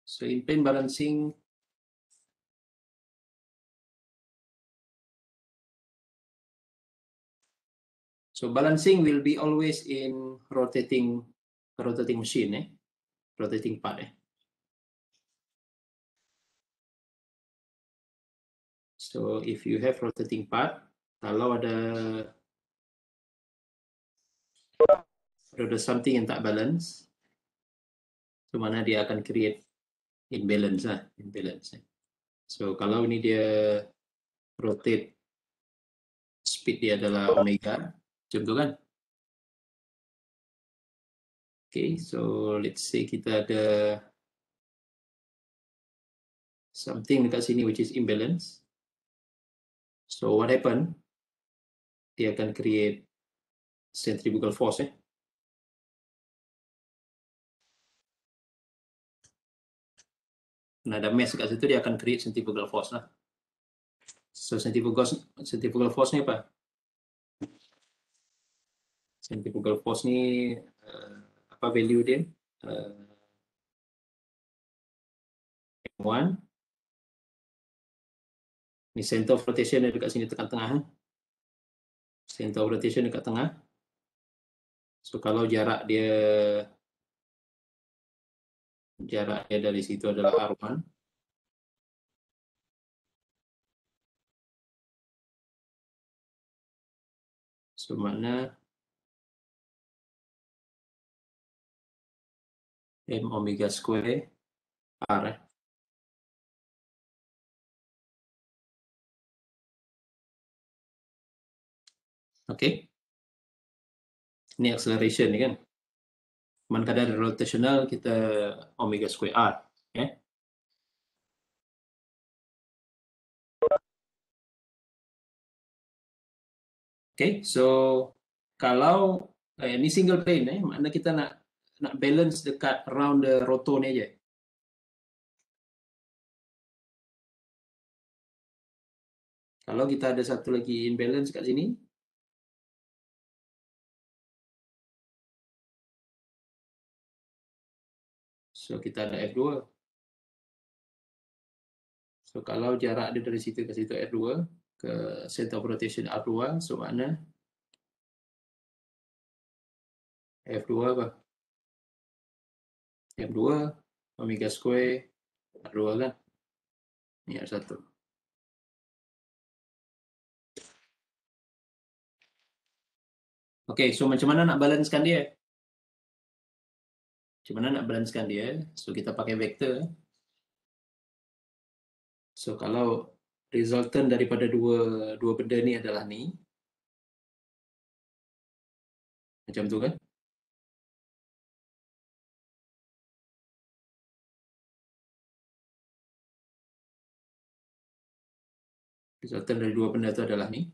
So in plane balancing, so balancing will be always in rotating machine, rotating part. So if you have rotating part, kalau ada something yang tak balance, so mana dia akan create imbalance lah, imbalance. So kalau ini dia rotate, speed dia adalah omega, macam tu kan? Okay, so let's say kita ada something dekat sini which is imbalance. So what happen? Dia akan create centrifugal force. Nah, ada mass kat situ, dia akan create centrifugal force lah. So centrifugal force ni apa? Centrifugal force ni apa value dia? M1. Ni center of rotation dia dekat sini tekan tengah. Center of rotation dekat tengah. So kalau jarak dia dari situ adalah R1. So makna M omega square R. Okay. Ini acceleration ni kan. Man kadar rotational kita omega square R. Okay, so kalau ini single plane, makna kita nak balance dekat around the rotor ni aja. Kalau kita ada satu lagi imbalance kat sini, so kita ada F2. So kalau jarak dia dari situ ke situ F2 ke center of rotation R2, so makna F2 apa? F2 omega square R2 kan? Ini R1. Okay, so macam mana nak balancekan dia? Macam mana nak balancekan dia? So kita pakai vektor. So kalau resultant daripada dua benda ni adalah ni, macam tu kan? Resultant dari dua benda tu adalah ni.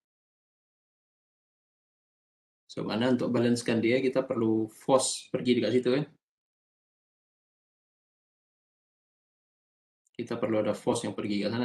So mana untuk balancekan dia, kita perlu force pergi dekat situ kan? Kita perlu ada force yang pergi ke sana.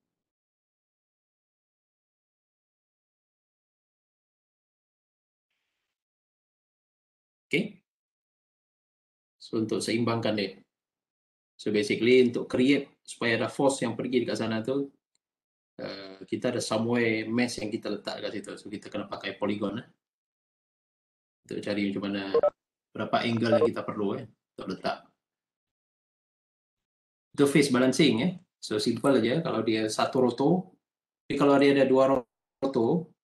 Okay? So untuk seimbangkan dia. So basically untuk create supaya ada force yang pergi dekat sana tu, kita ada somewhere mass yang kita letak dekat situ. So kita kena pakai polygon untuk cari macam mana berapa angle yang kita perlu untuk letak. Itu phase balancing So simple aja kalau dia satu roto. Tapi kalau dia ada dua roto,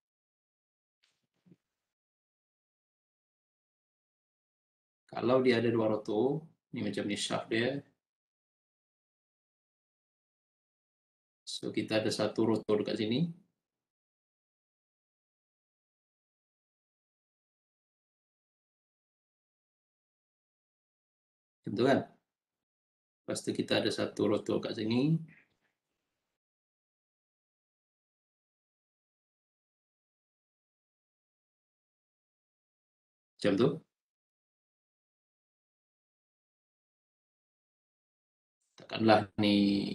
kalau dia ada dua roto, ini macam ni shaft dia. So kita ada satu roto dekat sini. Tentu kan? Lepas tu kita ada satu roto kat sini. Macam tu. Takkanlah ni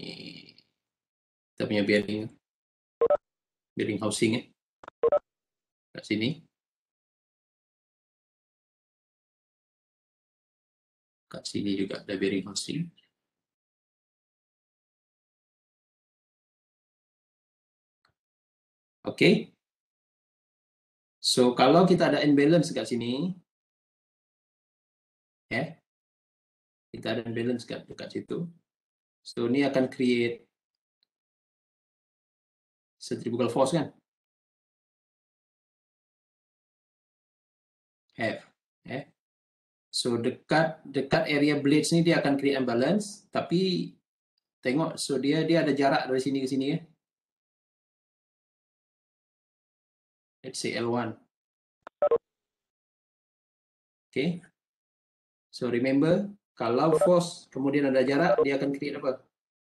kita punya bearing housing kat sini. Kat sini juga ada bearing housing. Oke. So kalau kita ada imbalance kat sini, ya, kita ada imbalance dekat situ. So ini akan create centrifugal force kan? F. Ya. So dekat area blades ni dia akan create imbalance, tapi tengok, so dia ada jarak dari sini ke sini ya. Let's say L1. Okay. So remember, kalau force kemudian ada jarak, dia akan create apa?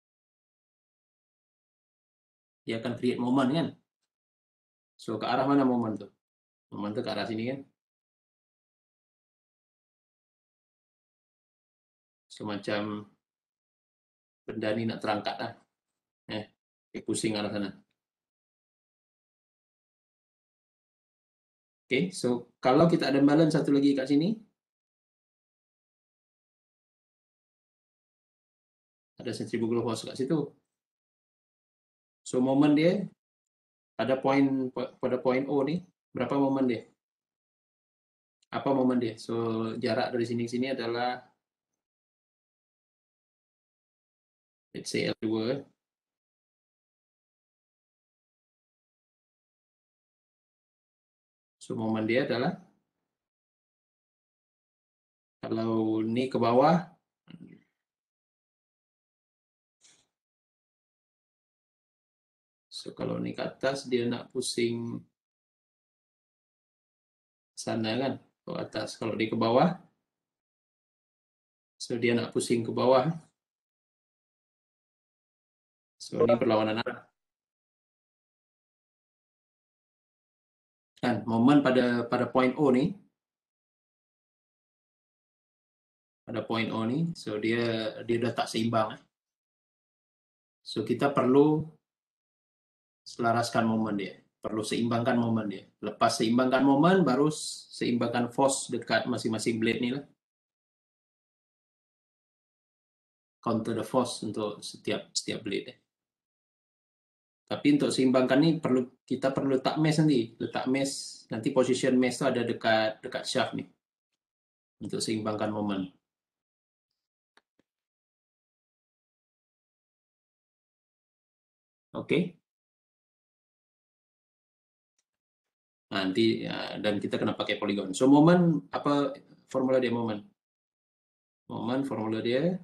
Dia akan create moment kan? So ke arah mana moment tu? Moment tu ke arah sini kan? So macam benda ni nak terangkat lah. Dia pusing arah sana. Okay, so kalau kita ada balance satu lagi kat sini, ada centrifugal force kat situ. So moment dia pada point O ni, berapa moment dia? Apa moment dia? So jarak dari sini ke sini adalah, let's say L2. So moment dia adalah, kalau ni ke bawah, so kalau ni ke atas, dia nak pusing sana kan, ke atas. Kalau dia ke bawah, so dia nak pusing ke bawah. So ini perlawanan arah. Kan, moment pada point O ni, pada point O ni, so dia dah tak seimbang. So kita perlu selaraskan momen dia, perlu seimbangkan momen dia. Lepas seimbangkan momen, baru seimbangkan force dekat masing-masing blade ni lah. Counter the force untuk setiap blade. Tapi untuk seimbangkan ni kita perlu letak mesh nanti. Letak mesh, nanti position mesh tu ada dekat shaft ni. Untuk seimbangkan momen. Oke. Nanti dan kita kena pakai polygon. So momen, apa formula dia momen? Momen formula dia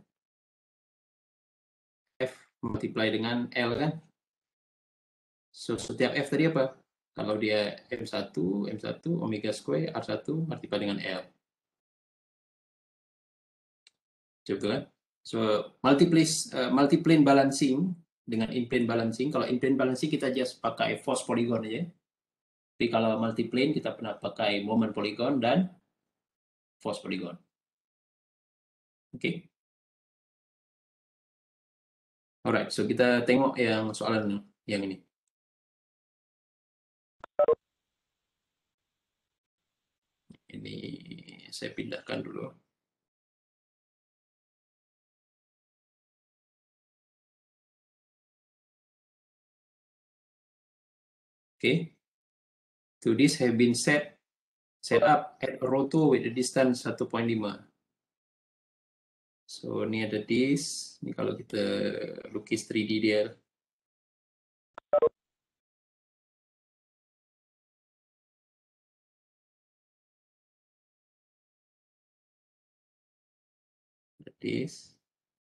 F multiply dengan L kan? So setiap F tadi apa? Kalau dia M1 omega square R1 multiply dengan L. Betul kan? So multiplane balancing dengan in-plane balancing. Kalau in-plane balancing kita just pakai force polygon aja. Tapi kalau multiplane kita pernah pakai moment polygon dan force polygon. Oke. Alright, so kita tengok yang soalan yang ini. Ini saya pindahkan dulu. Okay. So this have been set up at roto with the distance 1.5. So ini ada this. Ini kalau kita lukis 3D dia. This.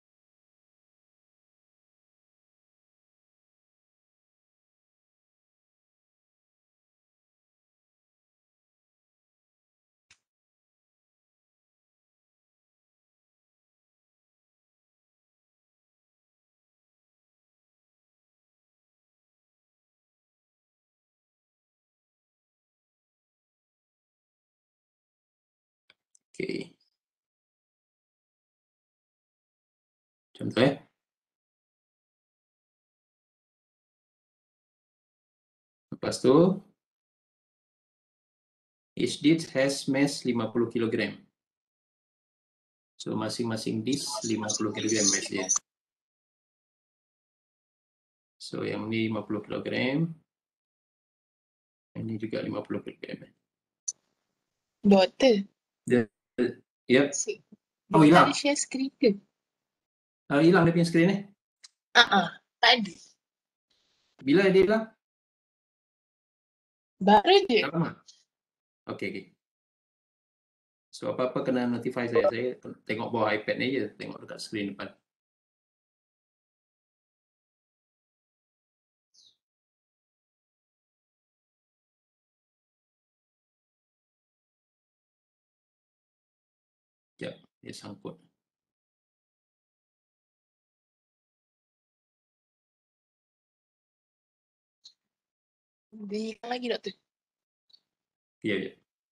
Oke. Contoh ya. Lepas tu, each disc has mass 50 kg. So masing-masing disc 50 kg mass dia. So yang ini 50 kg. Ini juga 50 km. Daughter. Ya. Oh, Daughter hilang. ada share screen ke? Hilang dia punya screen ni. Tak ada. Bila dia hilang? Baru je. Dah lama. Okey. So apa-apa kena notify saya. Saya tengok bawah iPad ni je, tengok dekat skrin depan. Sekejap, dia sangkut. Dia hilang lagi, doktor. Ya.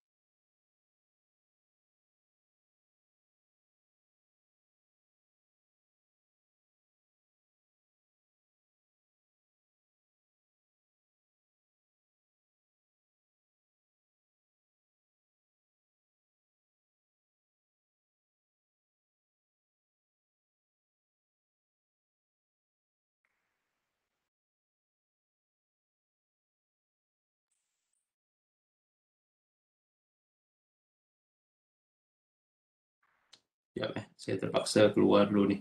Sekejap, saya terpaksa keluar dulu ni.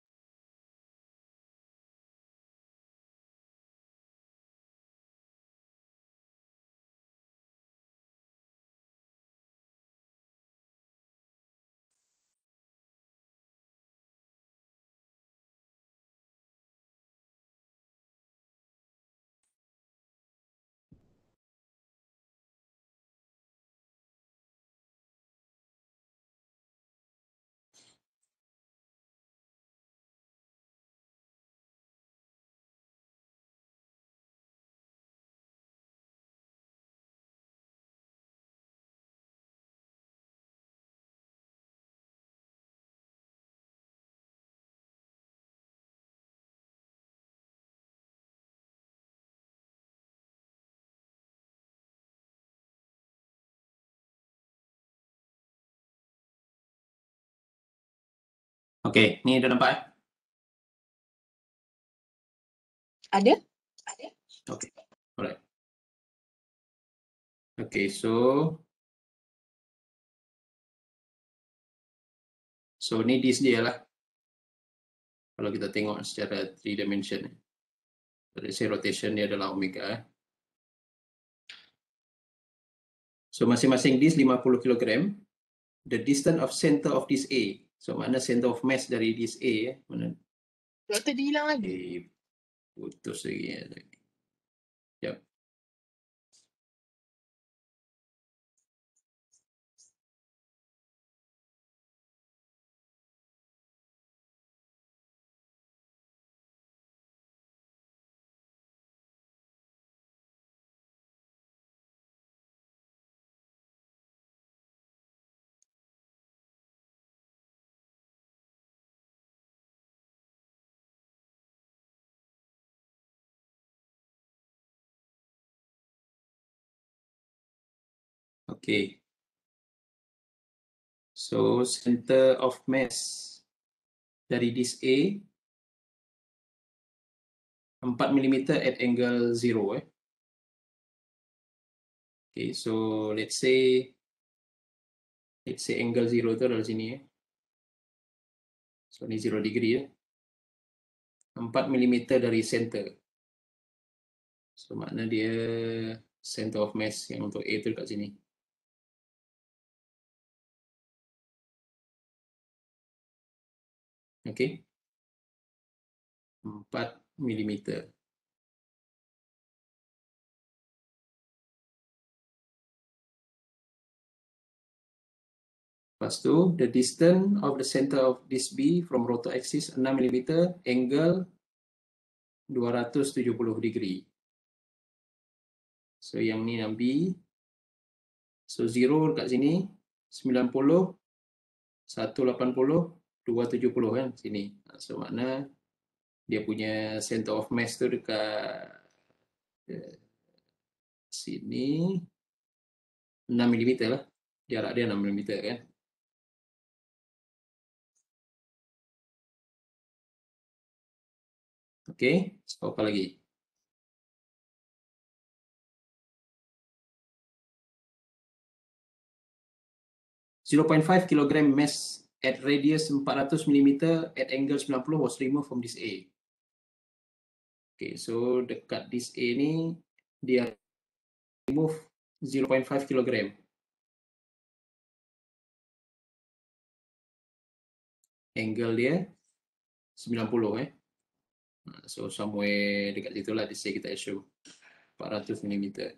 Okey, ni dah nampak? Ada? Okey. Alright. Okey, so ni disk dia lah. Kalau kita tengok secara 3 dimension ni. Dari say rotation dia adalah omega. So masing-masing disk 50 kg. The distance of center of disk A. So mana center of mass dari disk A. Mana? Doktor, dia hilang lagi. Putus lagi. Yep. Okay. So center of mass dari disk A 4 mm at angle 0. Okay, so let's say angle 0 tu adalah sini. So ni 0 degree 4 mm dari center. So makna dia center of mass yang untuk A tu dekat sini. Okay. 4 mm. Lepas tu, the distance of the center of this B from rotor axis 6 mm, angle 270 degree. So yang ni yang B. So 0 dekat sini 90, 180, 270 kan sini. So makna dia punya center of mass tu dekat sini 6 mm lah. Jarak dia 6 mm kan. Okey, so apa lagi? 0.5 kg mesh at radius 400 mm at angle 90 was removed from this A. Okay, so dekat this A ni dia remove 0.5 kg. Angle dia 90 So somewhere dekat situ lah this A kita assume 400 mm.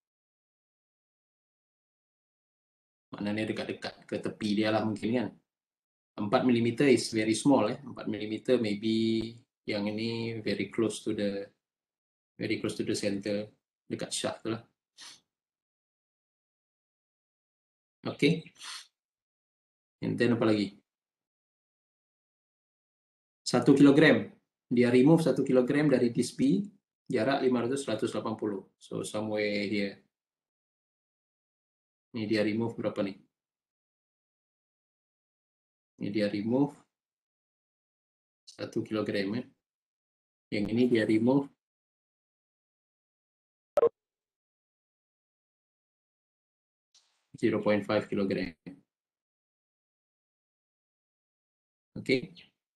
Maknanya dekat-dekat ke tepi dia lah mungkin kan. 4 mm is very small 4 mm maybe yang ini very close to the center, dekat shaft tu lah. Okay. And then apa lagi? 1 kg. Dia remove 1 kg dari this B, jarak 500-180. So somewhere here. Ini dia remove berapa nih? Ini dia remove 1 kg Yang ini dia remove 0.5 kg. Okay.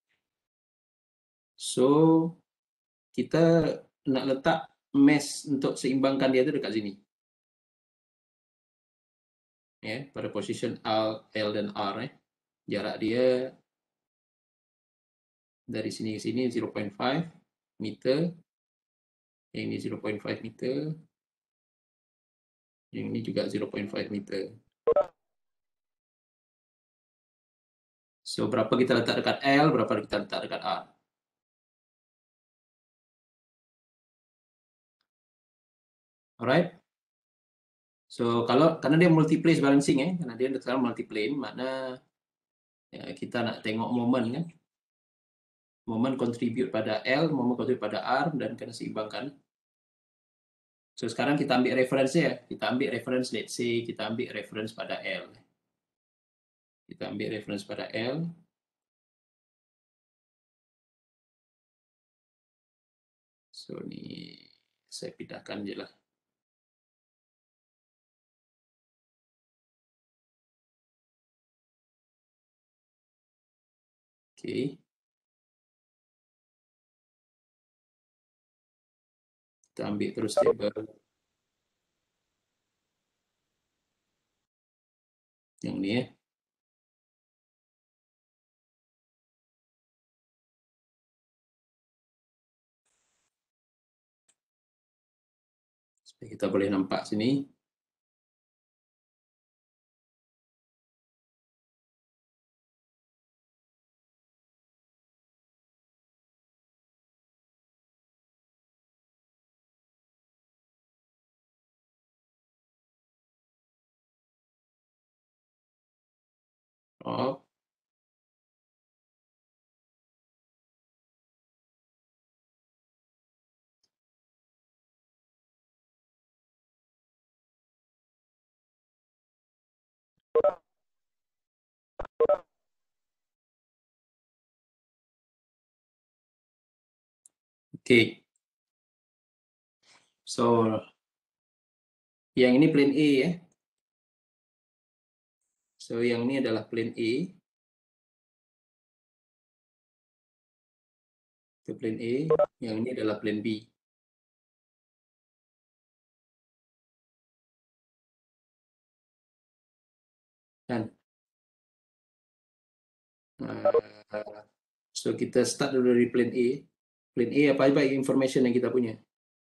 So kita nak letak mesh untuk seimbangkan dia tu dekat sini. Pada position L dan R. Jarak dia dari sini ke sini 0.5 meter. Yang ini 0.5 meter. Yang ini juga 0.5 meter. So berapa kita letak dekat L, berapa kita letak dekat R. Alright. So karena dia multi-place balancing karena dia sekarang multi-plane, makna kita nak tengok momen kan. Momen contribute pada L, momen contribute pada R dan kena seimbangkan. So sekarang kita ambil reference ya. Kita ambil reference, let's say kita ambil reference pada L. Kita ambil reference pada L. So ni saya pindahkan je lah. Okay. Kita ambil terus table yang ni supaya kita boleh nampak sini. Oh. Okay. So yang ini plane A So yang ini adalah plane A. Itu plane A, yang ini adalah plane B. Kan? So kita start dulu dari plane A. Plane A apa aja information yang kita punya.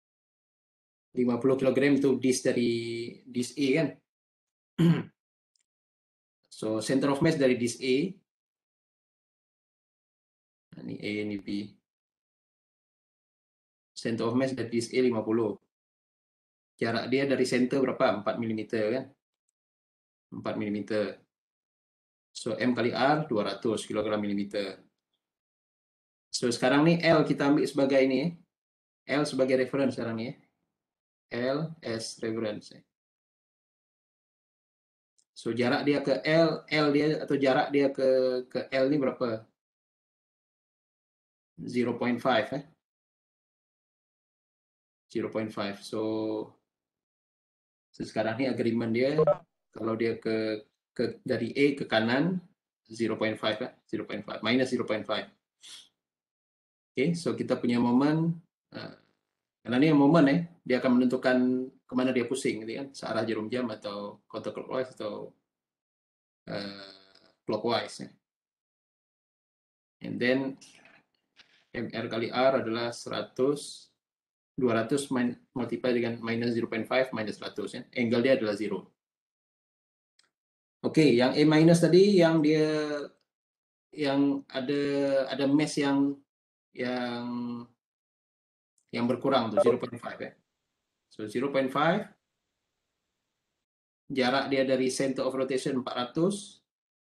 50 kg itu disk dari disk A kan. So center of mass dari disk A. Ini A, ini B. Center of mass dari disk A 50. Jarak dia dari center berapa? 4 mm kan. 4 mm. So M kali R 200 kg mm. So sekarang nih L kita ambil sebagai ini L sebagai reference sekarang nih L as reference. So jarak dia ke L dia atau jarak dia ke L ini berapa? 0.5 0.5. So sekarang ini agreement dia kalau dia ke dari A ke kanan 0.5 ya, 0.5 minus 0.5. Oke, so kita punya momen karena ini momen dia akan menentukan kemana dia pusing, gitu kan, searah jarum jam atau counterclockwise atau clockwise. And then MR kali R adalah 100, 200 multiply dengan minus 0.5 minus 100 ya. Angle dia adalah 0. Oke, yang A minus tadi yang ada mesh yang berkurang tuh 0.5 ya. So 0.5 jarak dia dari center of rotation 400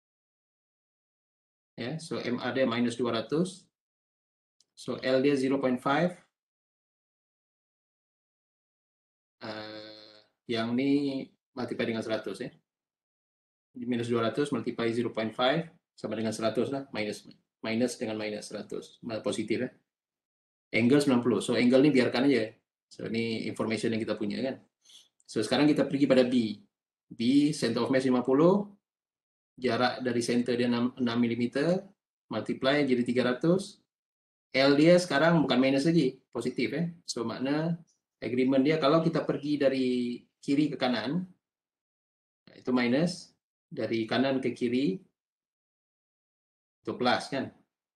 ya. So MR dia minus 200. So L dia 0.5. Yang ini multiply dengan 100 ya. Minus 200 multiply 0.5 sama dengan 100 lah, minus dengan minus 100 positif ya. Angle 90. So angle ini biarkan aja. So ini information yang kita punya kan. So sekarang kita pergi pada B. B center of mass 50, jarak dari center dia 6 mm, multiply jadi 300. L dia sekarang bukan minus lagi, positif ya. So makna agreement dia kalau kita pergi dari kiri ke kanan itu minus, dari kanan ke kiri itu plus kan.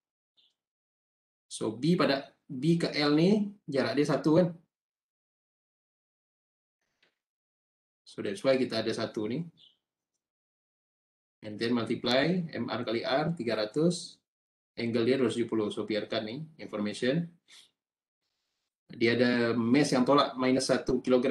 So B ke L nih jarak dia 1 kan. So that's why kita ada 1 nih. And then multiply MR kali R 300. Angle dia 270. So biarkan nih information. Dia ada mass yang tolak minus 1 kg.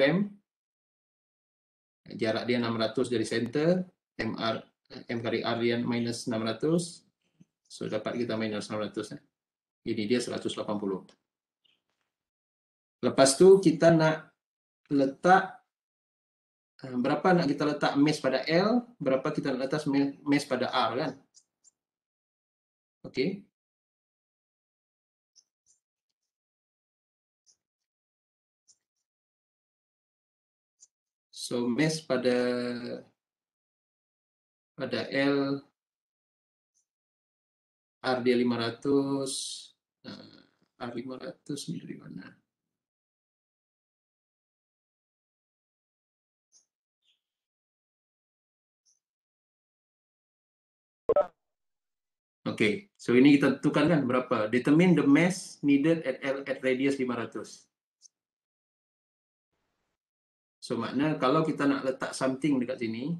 Jarak dia 600 dari center. M kali R dia minus 600. So dapat kita minus 600 ya. Ini dia 180. Lepas tu kita nak letak berapa nak kita letak mass pada L, berapa kita nak letak mass pada R kan. Okey. So mass pada L R dia 500. R 500 ini dari mana? Oke, so ini kita tentukan kan berapa? Determine the mass needed at radius 500. So makna kalau kita nak letak something dekat sini,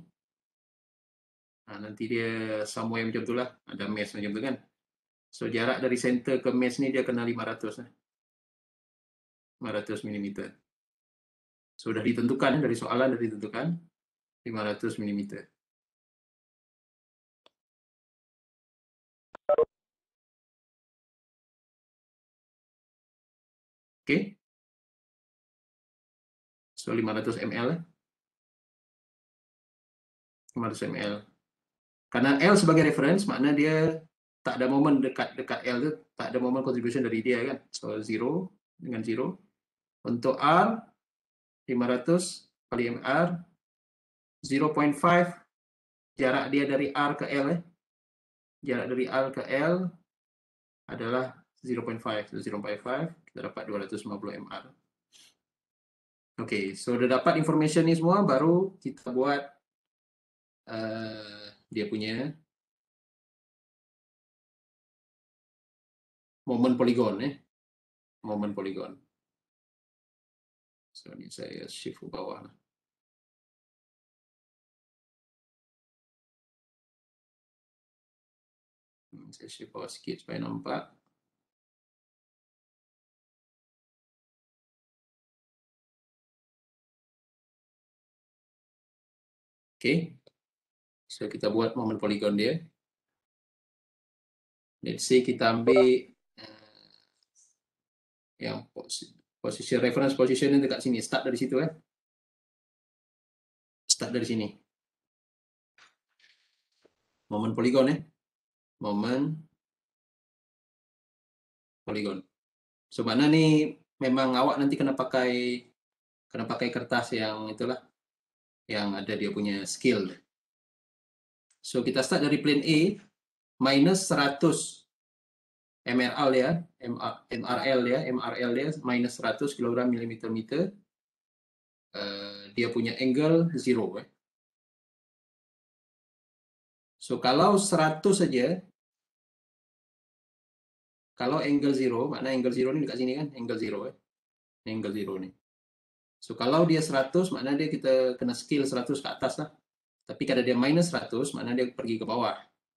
nanti dia somewhere macam tu lah, ada mass macam tu kan. So jarak dari center ke mass ni dia kena 500 mm. So dah ditentukan dari soalan, dah ditentukan 500 mm. Oke. So 500 ml 500 ml. Karena L sebagai reference, makna dia tak ada momen dekat L tu, tak ada momen contribution dari dia kan. So 0 dengan 0. Untuk R 500 kali MR 0.5 jarak dia dari R ke L jarak dari R ke L adalah 0.5. So 0.5 kita dapat 250 MR. Oke, so udah dapat information ni semua, baru kita buat dia punya momen poligon momen poligon. So ini saya shift ke bawah lah. Saya shift bawah sikit supaya nampak. Oke, so kita buat momen poligon dia. Let's say kita ambil yang posisi reference position dekat sini, start dari situ start dari sini. Momen poligon momen poligon. So mana ni memang awak nanti kena pakai kertas yang itulah, yang ada dia punya scale. So kita start dari plane A minus 100 MRL ya, MRL ya, minus 100 kg milimeter meter. Dia punya angle 0 ya. So kalau 100 saja, kalau angle 0, makna angle 0 ini dekat sini kan, angle 0 ya. Angle 0 nih. So kalau dia 100, makna dia kita kena scale 100 ke atas lah. Tapi kalau dia minus 100, makna dia pergi ke bawah.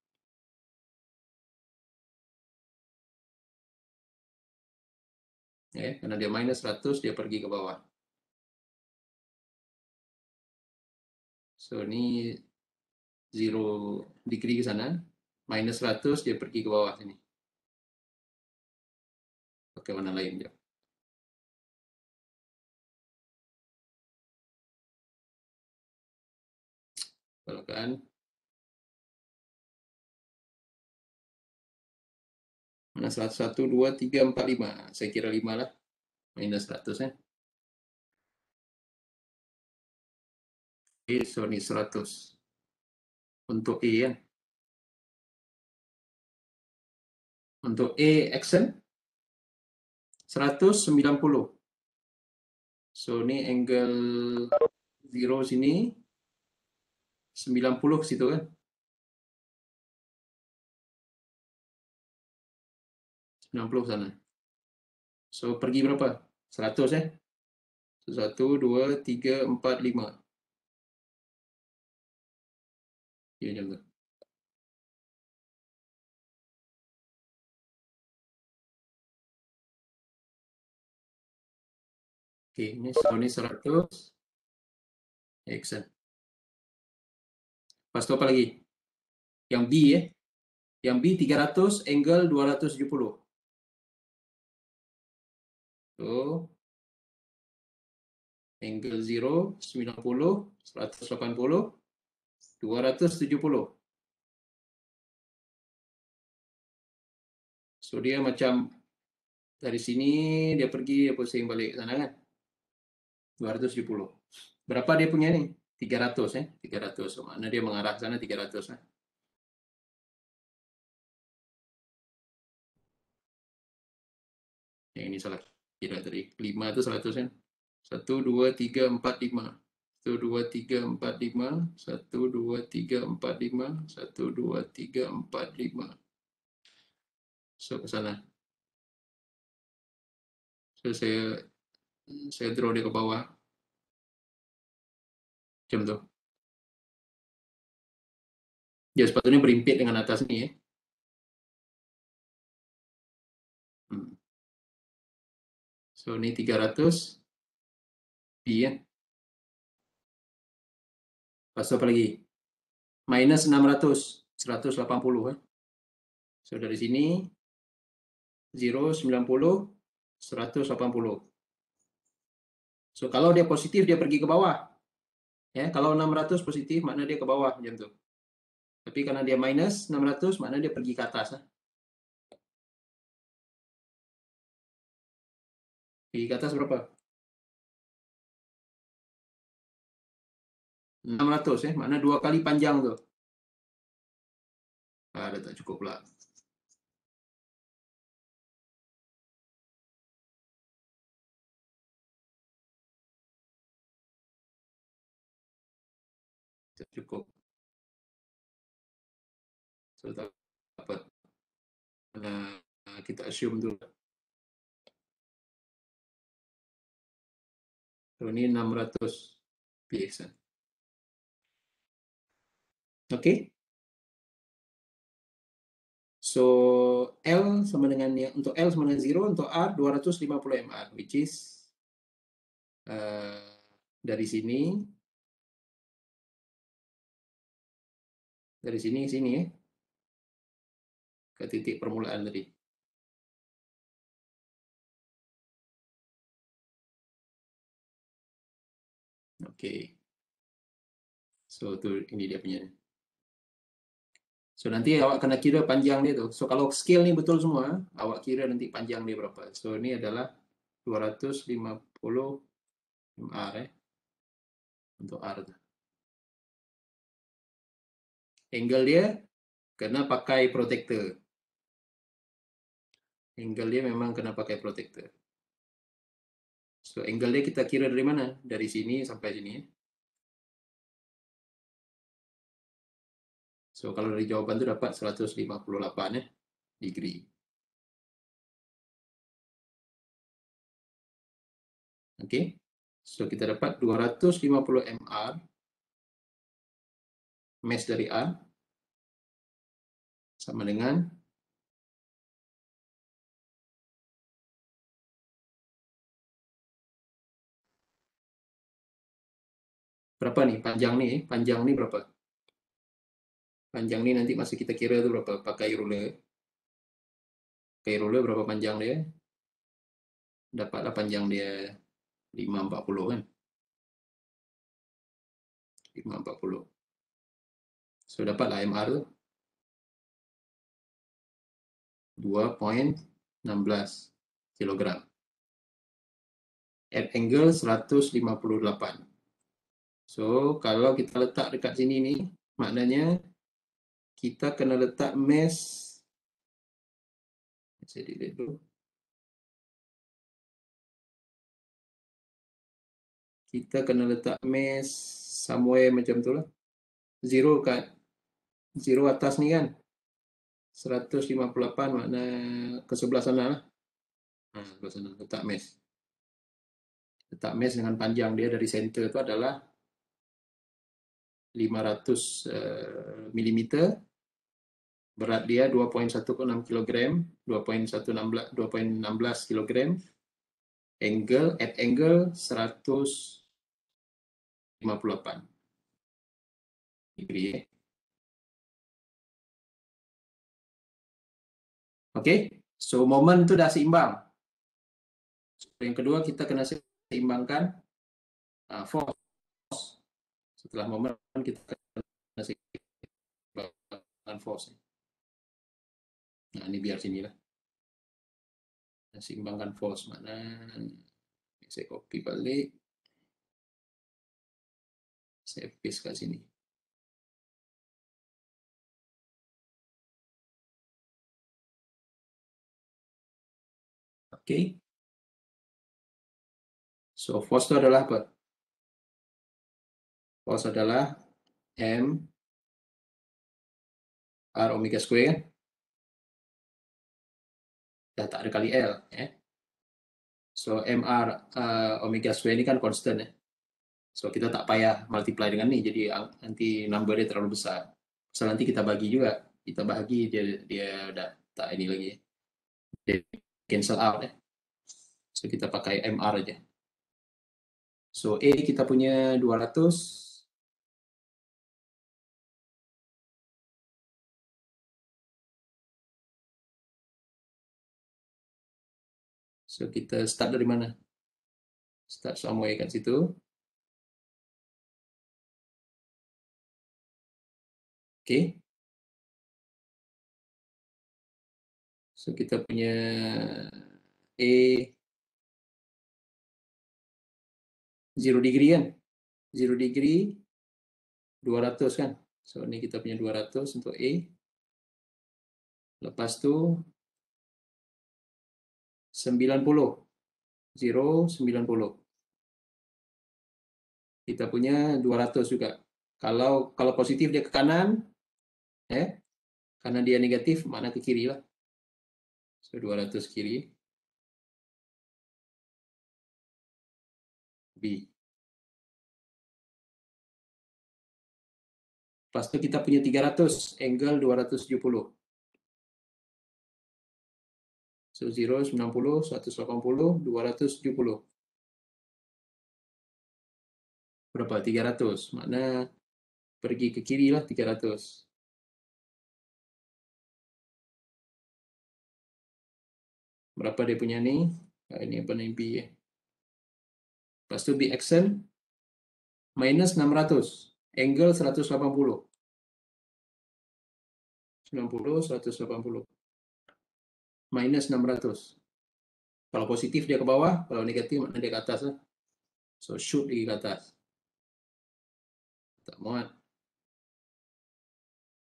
Ya, karena dia minus 100, dia pergi ke bawah. So ini 0 degree ke sana, minus 100 dia pergi ke bawah sini. Pakai warna lain dia. Kalau kan mana 101, 2, 3, 4, 5. Saya kira 5 lah. Minus 100 ya. Oke, so ini 100. Untuk E ya. Untuk E action 190. So ini angle 0 sini 90 ke situ kan. 90 ke sana. So pergi berapa? 100 ya. 1, 2, 3, 4, 5. Ya macam tu. Oke, ini Sony 100 action. Lepas itu apa lagi? Yang B ya. Yang B 300 angle 270. So angle 0 90 180 270. So dia macam dari sini dia pergi, dia pusing balik ke sana kan. 270. Berapa dia punya nih? 300 ya. 300. So, mana dia mengarah ke sana 300 ya. Yang ini salah kira tadi. 5 itu 100 kan. 1, 2, 3, 4, 5. 1, 2, 3, 4, 5. 1, 2, 3, 4, 5. 1, 2, 3, 4, 5. So ke sana. So saya draw dia ke bawah. Macam tu. Dia sepatutnya berimpit dengan atas ni ya. So ini 300 B ya. Pas apa lagi? Minus 600, 180 ya. So dari sini 0, 90, 180. So kalau dia positif dia pergi ke bawah. Ya, kalau 600 positif makna dia ke bawah macam tu. Tapi karena dia minus 600 makna dia pergi ke atas. Pergi ke atas berapa? 600 ya, makna 2 kali panjang tu. Ada tak cukup pula. Tak cukup. So tak dapat. Kita assume tu. So ini 600 px. Oke. So L sama dengan untuk L sama dengan 0, untuk R 250 mR, which is dari sini ke sini ya, ke titik permulaan tadi. Oke. So tu ini dia punya. So nanti awak kena kira panjang dia tu. So kalau scale ni betul semua, awak kira nanti panjang dia berapa. So ini adalah 250 mR untuk R tu. Angle dia kena pakai protector. Angle dia memang kena pakai protector. So, angle dia kita kira dari mana? Dari sini sampai sini. So, kalau dari jawaban itu dapat 158 degree. Oke. So, kita dapat 250 mR mass dari A sama dengan berapa nih? Panjang nih berapa? Panjang nih nanti masih kita kira itu berapa? Pakai ruler. Pakai ruler berapa panjang dia? Dapatlah panjang dia 540 kan? 540. So, dapatlah MR itu 2,16 kilogram. At angle 158. So, kalau kita letak dekat sini nih, maknanya kita kena letak mass. Saya delete dulu. Kita kena letak mass somewhere macam tu lah. Zero kat zero atas ni kan. 158 makna ke sebelah sana lah. Sebelah sana letak mass. Letak mass dengan panjang dia dari center tu adalah 500 mm. Berat dia 2,16 kg, 2,16 kg. Angle at angle 158 degree. Oke, so moment tu dah seimbang. So, yang kedua kita kena seimbangkan force. Setelah moment kita kena seimbangkan force. Nah, ini biar sini lah. Seimbangkan force mana? Saya copy balik. Saya paste kat sini. Oke. So, force itu adalah apa? Force adalah M R omega square. Dah tak ada kali L. So, MR omega square ini kan constant. So, kita tak payah multiply dengan ni. Jadi, nanti number dia terlalu besar. So, nanti kita bagi juga. Kita bahagi, dia dah tak ini lagi. Dia cancel out. So, kita pakai MR aja. So, A kita punya 200. So, kita start dari mana? Start somewhere kat situ. Okay. So, kita punya A 0 degree kan? 0 degree 200 kan? So, ini kita punya 200 untuk A. Lepas tu 90. 0, 90. Kita punya 200 juga. Kalau positif dia ke kanan, karena dia negatif, mana ke kiri lah. So, 200 kiri. B. Lepas tu kita punya 300, angle 270. So, 0, 90, 180, 270. Berapa? 300. Makna pergi ke kiri lah 300. Berapa dia punya ni? Ini apa ni? B. Lepas tu B action minus 600. Angle 180. 90, 180. Minus 600. Kalau positif dia ke bawah, kalau negatif makna dia ke atas lah. So, shoot lagi ke atas. Tak muat.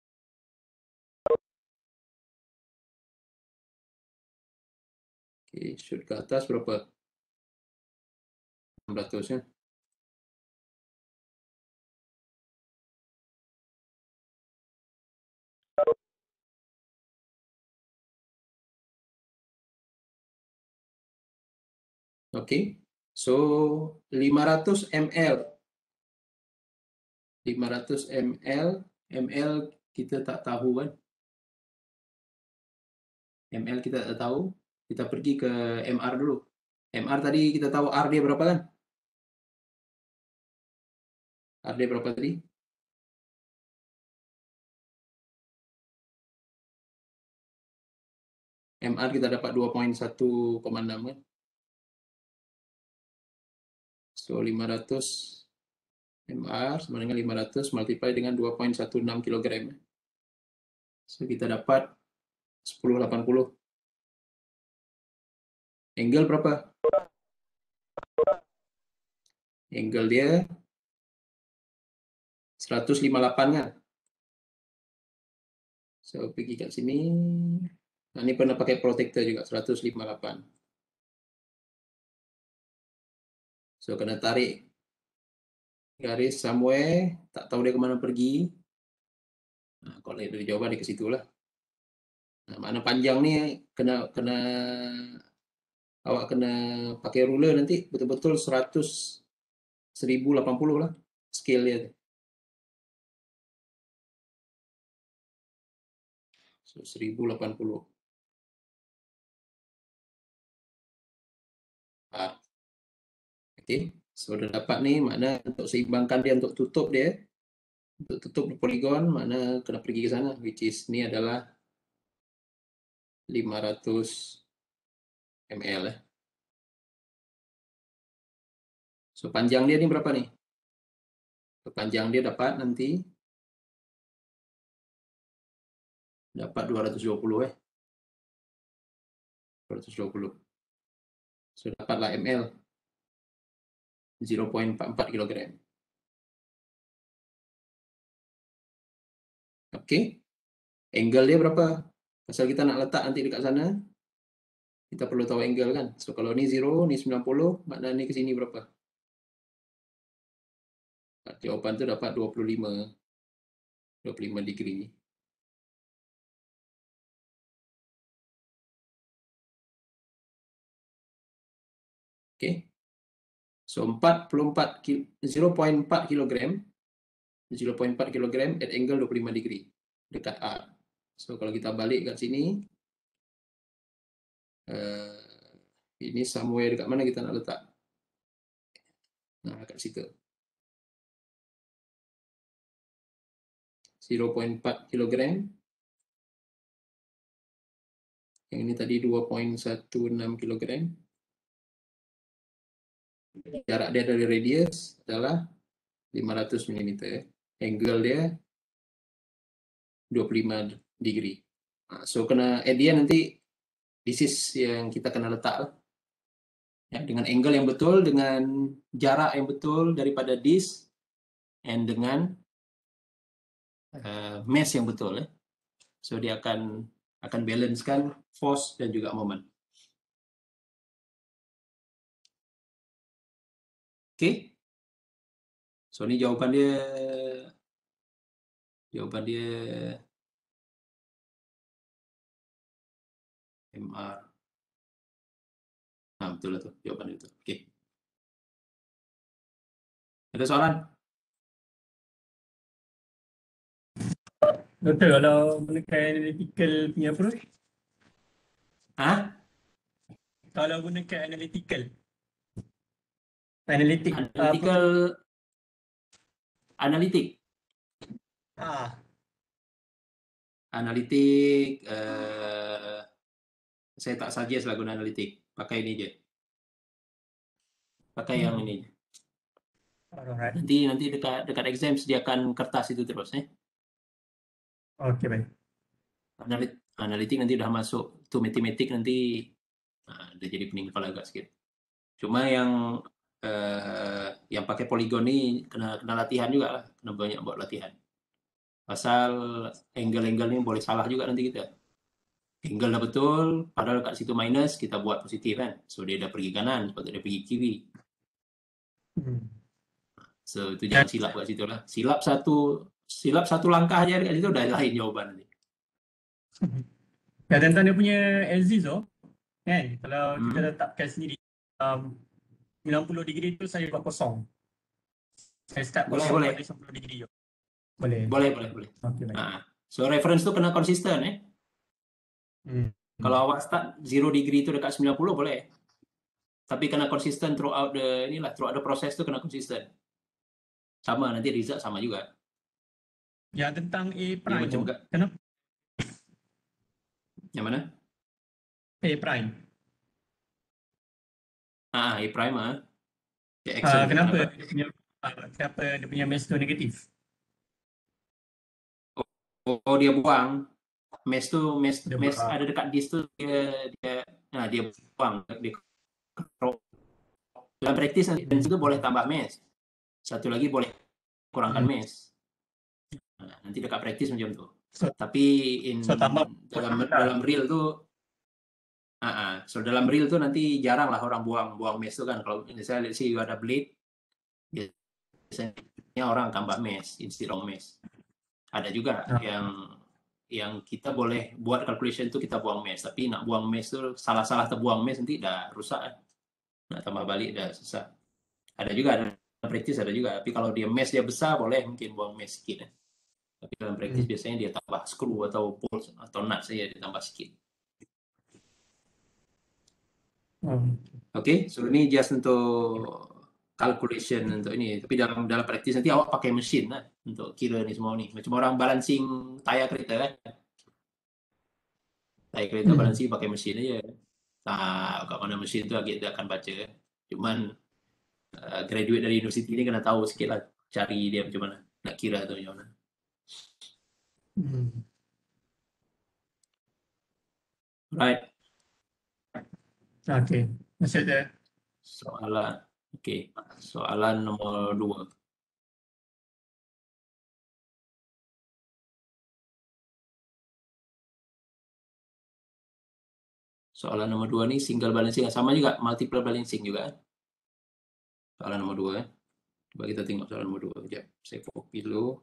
Oke, shoot ke atas berapa? 600 ya. Oke, so 500 ml. 500 ml kita tak tahu kan. ML kita tak tahu, kita pergi ke MR dulu. MR tadi kita tahu R dia berapa kan? R dia berapa tadi? MR kita dapat 2.1,6 kan? So 500 MR sama dengan 500 multiply dengan 2.16 kg. So kita dapat 1080. Angle berapa? Angle dia 158 kan? So pergi kat sini. Nah, ini pernah pakai protektor juga 158. So kena tarik garis somewhere, tak tahu dia kemana pergi. Nah, kalau dari jawaban dia ke situ lah. Nah, makna panjang ni kena awak kena pakai ruler nanti betul-betul 1080 lah scale dia. So 1080. Okay. So dah dapat ni, makna untuk seimbangkan dia, untuk tutup dia, untuk tutup poligon, makna kena pergi ke sana, which is ni adalah 500 ml. So panjang dia ni berapa ni? So, panjang dia dapat nanti dapat 220 220. So dapatlah ml 0.44 kg. Okey. Angle dia berapa? Pasal kita nak letak nanti dekat sana, kita perlu tahu angle kan. So kalau ni 0, ni 90, makna ni ke sini berapa? Jawapan tu dapat 25 degree. Okay. So 0.4 kg 0.4 kg at angle 25 degree dekat R. So kalau kita balik kat sini, ini somewhere dekat mana kita nak letak? Nah, kat situ. 0.4 kg. Yang ini tadi 2.16 kg. Jarak dia dari radius adalah 500 mm. Angle dia 25 degree. So kena at the end nanti this is yang kita kena letak ya, dengan angle yang betul, dengan jarak yang betul daripada disk, and dengan mass yang betul. So dia akan balancekan force dan juga moment. Okay. So ni jawapan dia. MR. Betul lah tu jawapan itu. Okay. Ada soalan? Doktor, kalau gunakan analytical punya approach? Kalau gunakan analytical. Analitik. Analitik, saya tak suggest lah guna analitik. Pakai ini je. Pakai yang ini je. Alright. Nanti dekat exam sediakan kertas itu terus. Okey, baik. Analitik nanti dah masuk to matematik nanti dah jadi pening kepala agak sikit. Cuma yang pakai poligon ni kena latihan juga lah. Kena banyak buat latihan. Pasal angle-angle ni boleh salah juga nanti kita. Angle dah betul, padahal kat situ minus, kita buat positif kan. So dia dah pergi kanan, sepatutnya dia pergi kiri. So itu jangan silap kat situ lah. Silap satu langkah aja kat situ dah lain jawaban nanti. Ya, tentang dia punya axis tu, kan? Kalau kita Hmm. letakkan sendiri, 90 degree tu saya buat kosong. Saya start Boleh, kosong boleh. pada 90 degree je. Boleh. Boleh. Okey, baik. So reference tu kena konsisten Kalau awak start 0 degree tu dekat 90 boleh. Tapi kena konsisten throughout the proses tu kena konsisten. Sama, nanti result sama juga. Yang tentang A Dia prime macam tu, kenapa yang mana? A prime? A prime Okay, excellent. Kenapa dia punya mass tu negatif? Oh, dia buang. Mesh Dia ada dekat disk tu dia buang. Dia dalam praktis nanti itu boleh tambah mesh. Satu lagi boleh kurangkan mesh. Nanti dekat praktis macam tu. Tapi dalam real tu so dalam real tu nanti jarang lah orang buang mesh tu kan. Kalau misalnya let's say you ada blade, biasanya orang tambah mesh instead of mesh. Ada juga yang kita boleh buat calculation tu kita buang mesh, tapi nak buang mesh tu salah terbuang mesh nanti dah rusak nak tambah balik dah susah. Ada juga praktis ada juga, tapi kalau dia mesh dia besar boleh mungkin buang mesh sikit tapi dalam praktis biasanya dia tambah screw atau bolt atau nut saja dia tambah sikit. Okay, so ini just untuk calculation untuk ini, tapi dalam praktis nanti awak pakai mesin lah untuk kira ni semua ni, macam orang balancing tayar kereta kan. Tayar kereta balancing pakai mesin aja. Kat mana mesin tu dia akan baca. Cuman graduate dari universiti ni kena tahu sikit lah cari dia macam mana, nak kira tu macam mana. Right. Okay, masih ada. Soalan nombor 2. Soalan nombor 2 ni single balancing sama juga, multiple balancing juga. Soalan nomor 2 Coba kita tengok soalan nomor 2 sekejap. Saya copy dulu.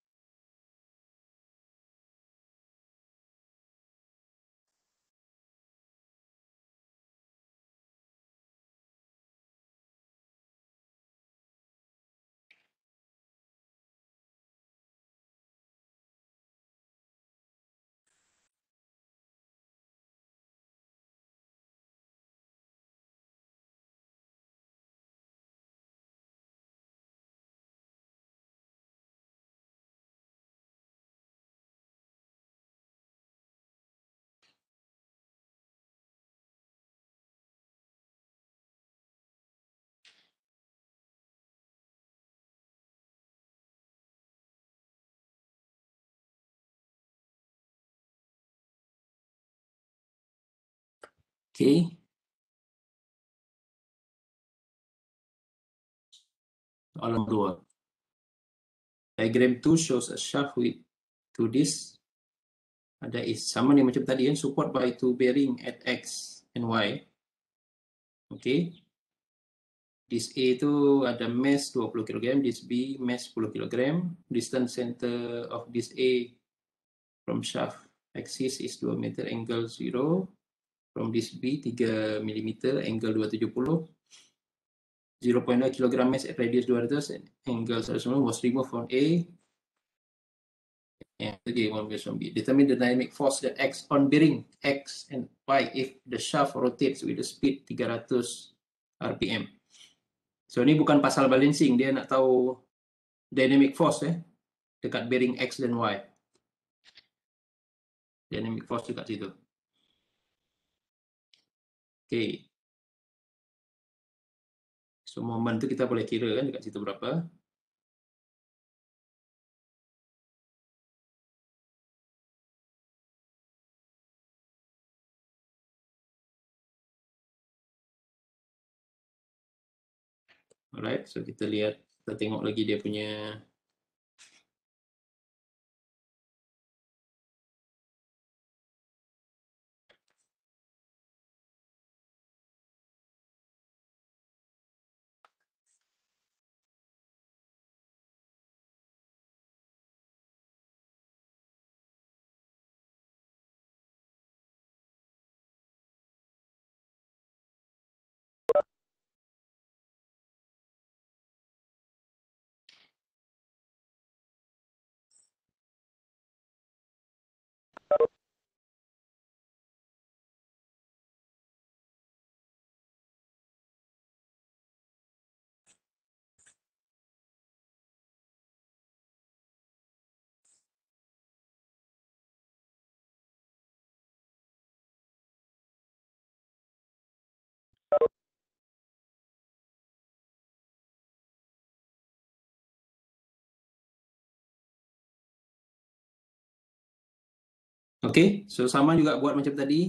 Okay. Soalan nomor 2. Diagram 2 shows a shaft with 2 discs. Ada sama ni macam tadi kan, support by 2 bearing at X and Y. Okay. Disk A tu ada mass 20 kg, disk B mass 10 kg. Distance center of disk A from shaft axis is 2 meter, angle 0. From disk B 3 mm, angle 270. 0.9 kg mass at radius 200, angle 190 was removed from A. And again, one based on B. Determine the dynamic force that acts on bearing X and Y if the shaft rotates with the speed 300 rpm. So ini bukan pasal balancing, dia nak tahu dynamic force dekat bearing X dan Y. Dynamic force dekat situ. Okay. So moment tu kita boleh kira kan dekat situ berapa. Alright, so kita tengok lagi dia punya Okay, so sama juga buat macam tadi.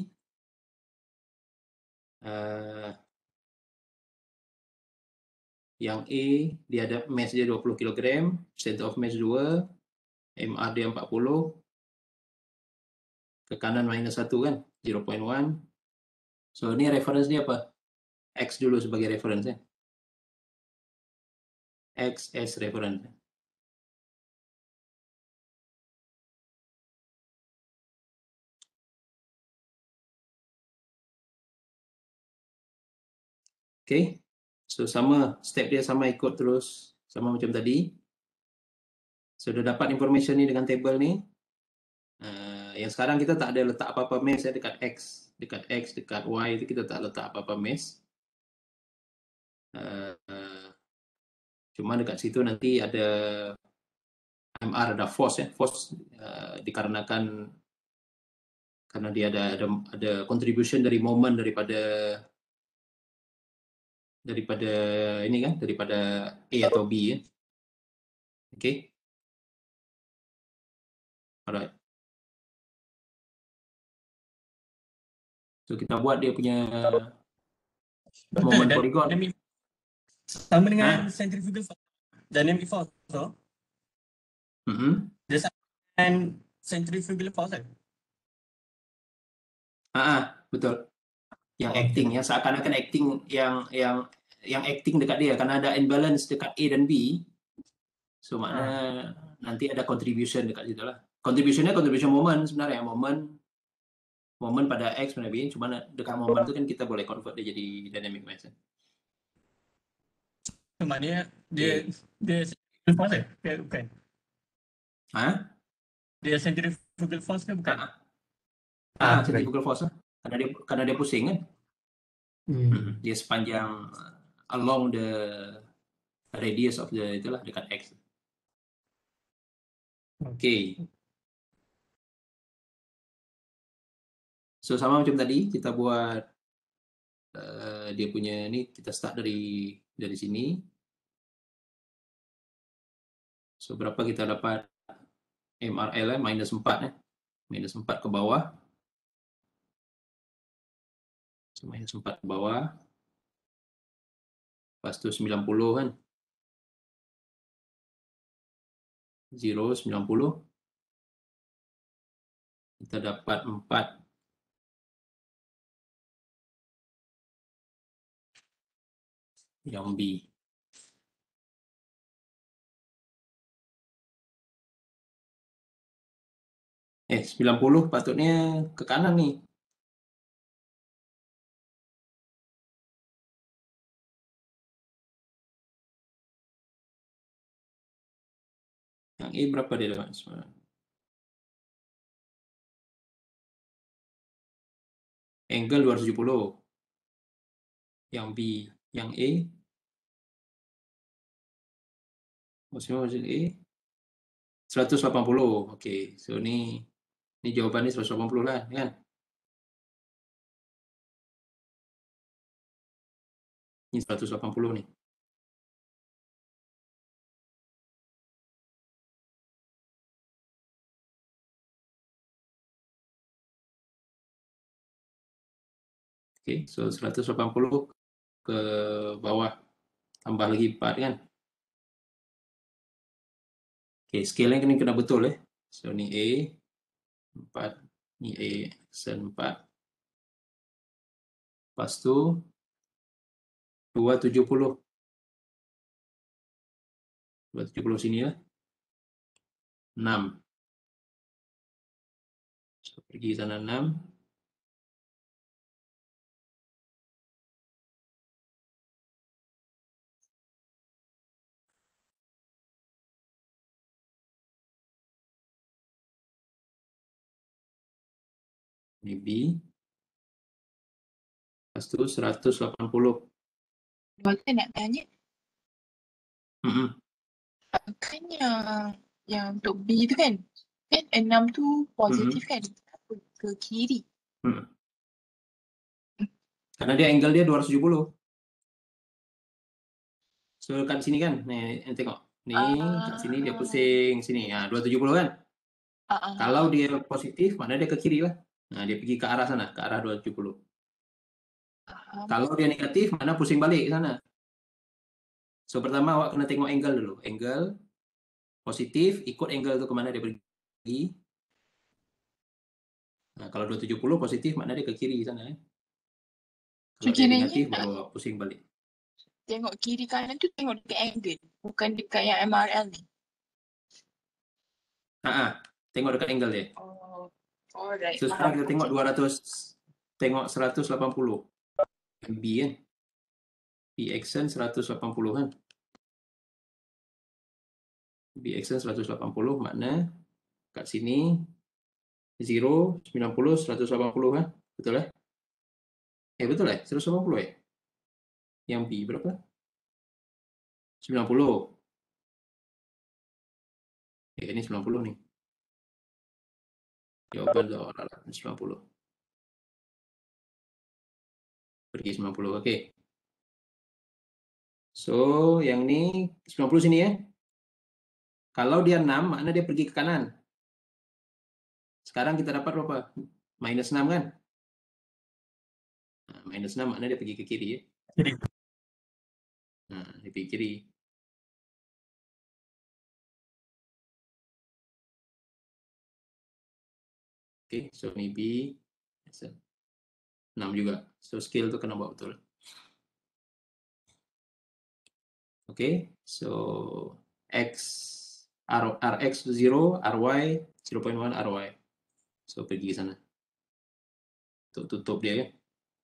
Yang A, dia ada mass dia 20 kg, center of mass 2, MR dia 40, ke kanan minus 1 kan, 0.1. So, ini reference dia apa? X dulu sebagai reference ya. X as reference. Okay, so sama, step dia sama ikut terus, sama macam tadi. So, dah dapat information ni dengan table ni. Yang sekarang kita tak ada letak apa-apa mass ya, dekat X, dekat Y itu kita tak letak apa-apa mass. Cuma dekat situ nanti ada MR, ada force ya, force dikarenakan karena dia ada contribution dari moment daripada ini kan, daripada A atau B ya. Okay. Alright. So kita buat dia punya moment polygon. Sama dengan centrifugal force. Dynamic force. So, dia sama dengan centrifugal force kan? Betul. Yang acting, yang seakan-akan acting yang acting dekat dia, karena ada imbalance dekat A dan B. So makna nanti ada contribution dekat situ lah. Contribution moment sebenarnya, moment pada X pada B, cuma dekat moment tu kan kita boleh convert dia jadi dynamic mass. Maknanya dia centrifugal force kan? Bukan. Dia centrifugal force kan bukan? Centrifugal force lah. Karena dia pusing kan. Dia sepanjang along the radius of the itulah dekat X. Okay. So sama macam tadi kita buat dia punya ni, kita start dari sini. So berapa kita dapat MRL minus 4 minus 4 ke bawah. So minus 4 ke bawah. Lepas tu 90 kan. 0, 90. Kita dapat 4. Yang B. 90 patutnya ke kanan ni. Yang A berapa dia dapat? Angle 270. Yang B, yang A. Maksudnya A 180. Okey, so ni jawapan ni 180 lah kan. Ni 180 ni. Okay, so 180 ke bawah, tambah lagi 4 kan. Okay, scale ni kena betul So ni A 4, ni A action 4. Lepas tu 270. 270 sini lah. 6. So pergi sana 6. Ini B. Lepas tu 180. Doktor nak tanya. Kan yang untuk B tu kan 6 tu positif kan? Apa ke kiri? Karena dia angle dia 270. So kat sini kan, nih tengok. Nih kat sini dia pusing sini. Nah, 270 kan? Kalau dia positif, mana dia ke kiri lah. Nah, dia pergi ke arah sana, ke arah 270. Kalau dia negatif, mana pusing balik ke sana. So pertama awak kena tengok angle dulu. Angle positif, ikut angle tu kemana dia pergi. Nah, kalau 270 positif, makna dia ke kiri sana. Kalau dia kiranya negatif, baru awak pusing balik. tengok kiri kanan tu tengok dekat angle, bukan dekat yang MRL ni. Tengok dekat angle dia. Oh, alright. So sekarang kita tengok 200, tengok 180 MB kan. P-action 180 kan. P-action 180 makna kat sini 0, 90, 180 kan. Betul lah? Betul lah, 180 Yang B berapa? 90. Ini 90 nih. Jawaban adalah 90. Pergi 90, oke. So, yang ini 90 sini ya. Kalau dia 6, makna dia pergi ke kanan. Sekarang kita dapat berapa? Minus 6 kan? Nah, minus 6 makna dia pergi ke kiri ya. Kiri. Nah, dia pergi kiri. Oke, so maybe 6 juga. So scale tu kena buat betul. Oke, so X Rx 0, Ry 0.1 Ry. So pergi ke sana. Untuk tutup dia ya.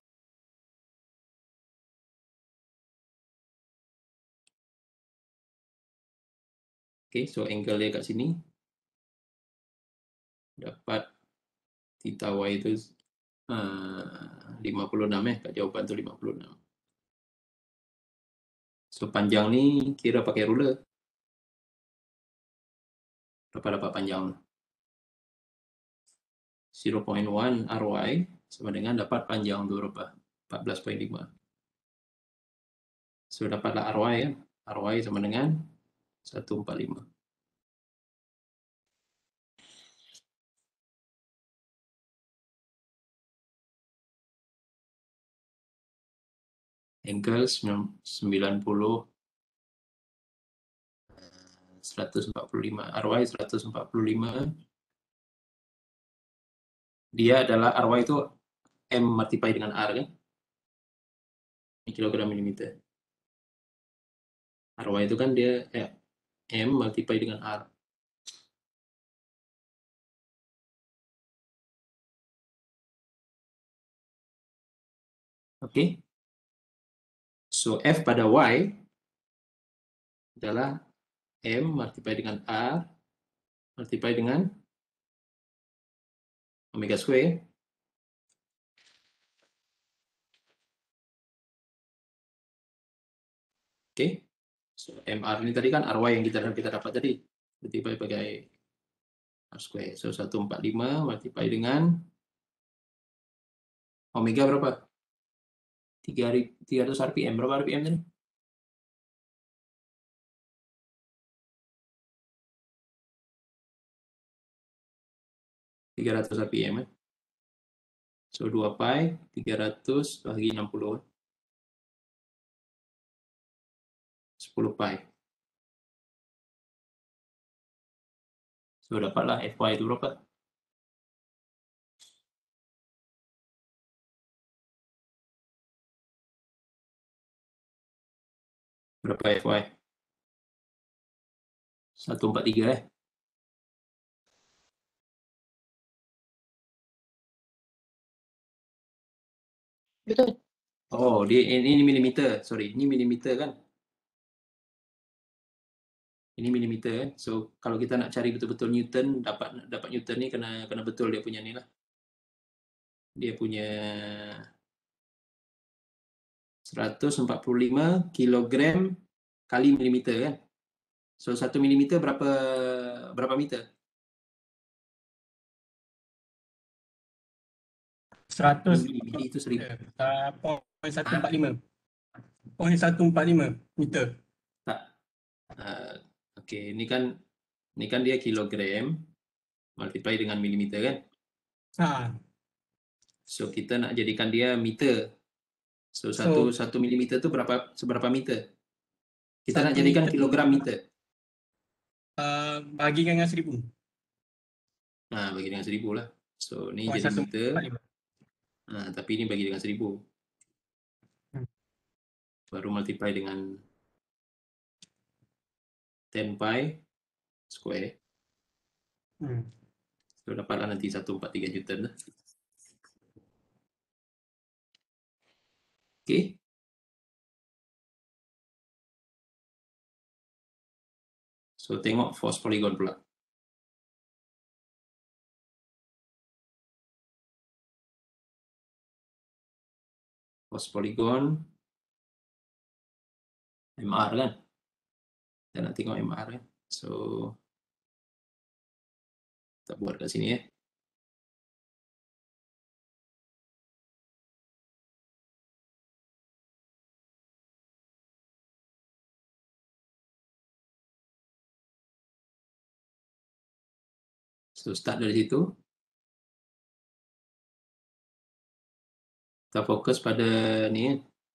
Oke, so angle dia kat sini. Dapat theta Y itu 56 ya, kat jawapan tu 56. So panjang ni kira pakai ruler. Berapa dapat panjang? 0.1 Ry sama dengan dapat panjang tu berapa? 14.5. So dapatlah Ry ya. Ry sama dengan 145. Angle 90 145. Ry 145. Dia adalah Ry itu M multiply dengan R kan? Ini kilogram milimeter. Ry itu kan dia M multiply dengan R. Oke. So F pada Y adalah M multiply dengan R multiply dengan omega square. Oke. So MR ini tadi kan RY yang kita dapat tadi. Multiply sebagai R square. So 145 multiply dengan omega berapa? 300 RPM. Berapa RPM tadi? 300 RPM ya. So 2 pi 300 bagi 60. 10 pi. So dapatlah Fy itu berapa? Berapa Fy? 143 ya. Betul. Oh, ini milimeter. Sorry, ini milimeter kan? Ini milimeter kan? So kalau kita nak cari betul-betul Newton, dapat Newton ni kena betul dia punya ni lah. Dia punya 145 kilogram kali milimeter kan? So 1 milimeter berapa meter? 100 Mili itu 1000. poin 145. Poin 145 meter. Tak. Okey, ini kan dia kilogram multiply dengan milimeter kan. So kita nak jadikan dia meter. So satu milimeter tu seberapa meter? Kita nak 1 jadikan meter kilogram meter. bagikan dengan 1000. Bagi dengan 1000 lah. So ni Poin jadi meter. 145. Tapi ni bagi dengan 1000. Baru multiply dengan 10 pi square. So dapatlah nanti 143 Newton lah. Okay. So tengok force polygon pula. Force polygon MR kan. Kita nak tengok MR kan. So kita buat kat sini . So start dari situ. Kita fokus pada ni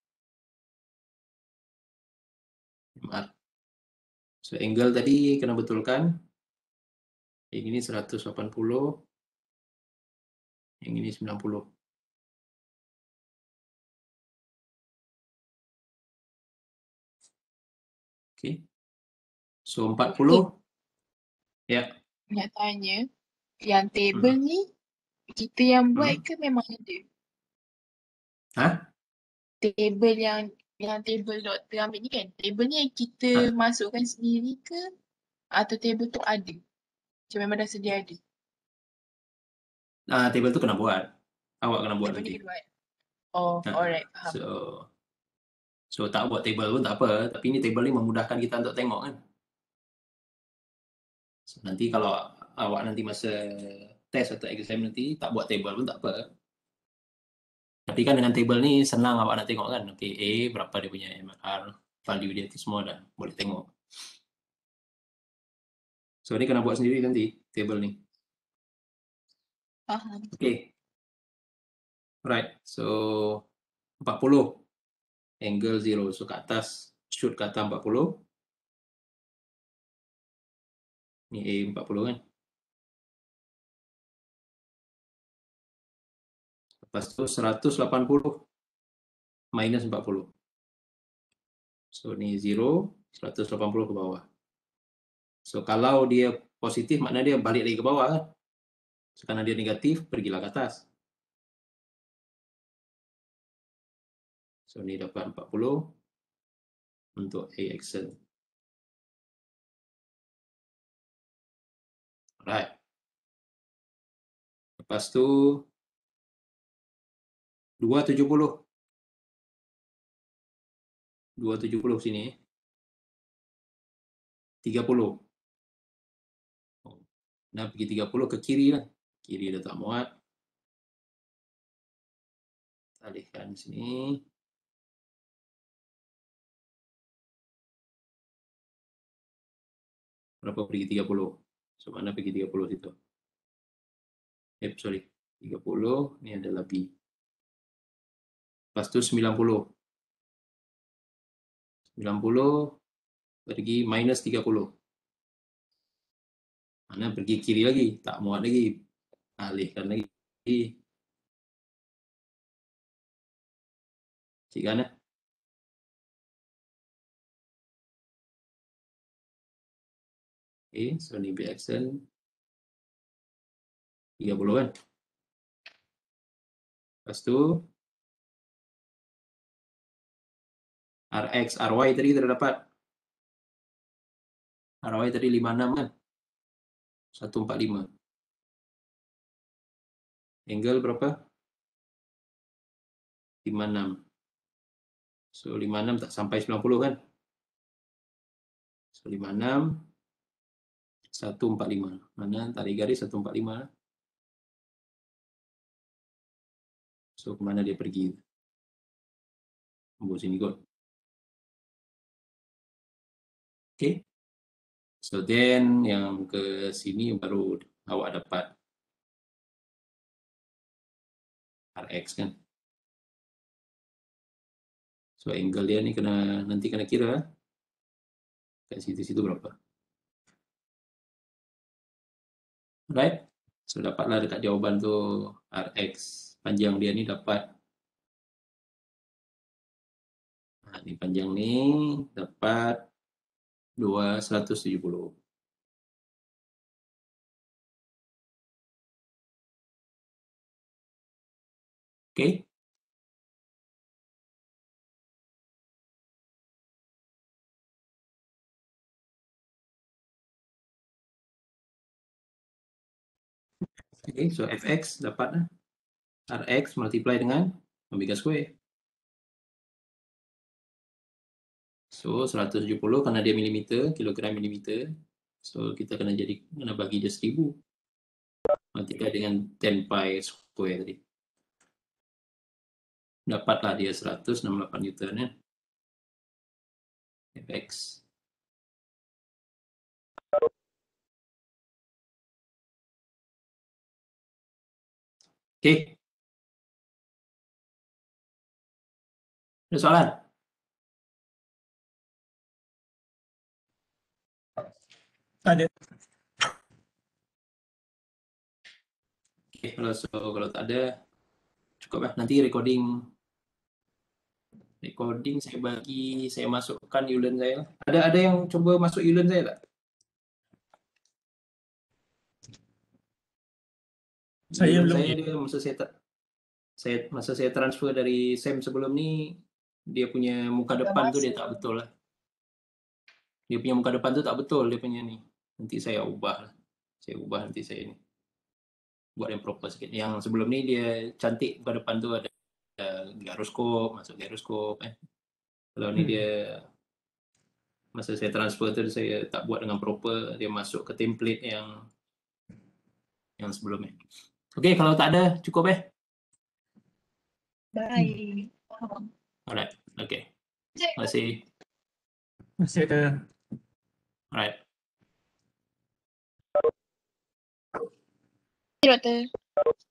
MR. So angle tadi kena betulkan. Yang ini 180. Yang ini 90. Okay. So 40. Ya. Nak tanya, yang table ni kita yang buat ke memang ada? Table yang table doktor ambil ni kan, table ni yang kita masukkan sendiri ke atau table tu ada? Macam memang dah sedia ada? Table tu kena buat. Awak kena buat Table nanti. ni kena buat. Oh, alright, faham. So tak buat table pun tak apa, tapi ni table ni memudahkan kita untuk tengok kan. So, nanti kalau awak nanti masa test atau exam nanti tak buat table pun tak apa. Tapi kan dengan table ni senang awak nak tengok kan. Okay, A berapa dia punya MR, value dia tu semua dah boleh tengok. So ni kena buat sendiri nanti table ni. Faham. Okay. Right. So 40 angle 0. So kat atas shoot ke atas 40. Ni A 40 kan. Lepas tu 180 minus 40. So ni 0, 180 ke bawah. So kalau dia positif maknanya dia balik lagi ke bawah kan. So, karena dia negatif pergilah ke atas. So ni dapat 40 untuk A axle. Alright. Lepas tu 270. 270 sini. 30. Nah, pergi 30 ke kiri lah. Kiri dah tak muat. Alihkan sini. Berapa pergi 30? So mana pergi 30 situ? Sorry. 30 ni adalah B. Lepas tu 90. 90 pergi minus 30. Mana pergi kiri lagi, tak muat lagi. Alihkan lagi. Cik kan eh? Okay, so ni B axle 30 kan. Lepas tu RX, RY tadi kita dah dapat. RY tadi 56 kan. 145. Angle berapa? 56. So 56 tak sampai 90 kan. So 56 145. Mana tarik garis 145 lah. So kemana dia pergi? Tembus sini kot. Okay. So then yang ke sini baru awak dapat RX kan. So angle dia ni nanti kena kira kat situ-situ berapa. Right? So dapatlah dekat jawapan tu RX panjang dia ni dapat ni panjang ni dapat 270. Okay? Okay, so fx dapat rx multiply dengan omega square. So 170 karena dia milimeter, kilogram milimeter. So kita kena bagi dia 1000. Multiply dengan 10 pi square tadi. Dapatlah dia 168 Newton ya. Fx. Okay. Ada soalan? Ada. Okay, kalau tak ada cukup lah. Nanti recording saya masukkan Ulen saya. Ada yang coba masuk Ulen saya tak? Saya belum. Dia masa saya transfer dari SEM sebelum ni, dia punya muka depan tu dia tak betul lah. Dia punya muka depan tu tak betul dia punya ni. Nanti saya ubah lah. Saya ubah nanti saya ni. Buat yang proper sikit. Yang sebelum ni dia cantik muka depan tu ada gyroskop, masuk gyroskop Kalau ni dia masa saya transfer tu saya tak buat dengan proper, dia masuk ke template yang sebelumnya. Okey, kalau tak ada cukup Baik. Alright. Okey. Terima kasih. Masih ada. Alright. Doktor.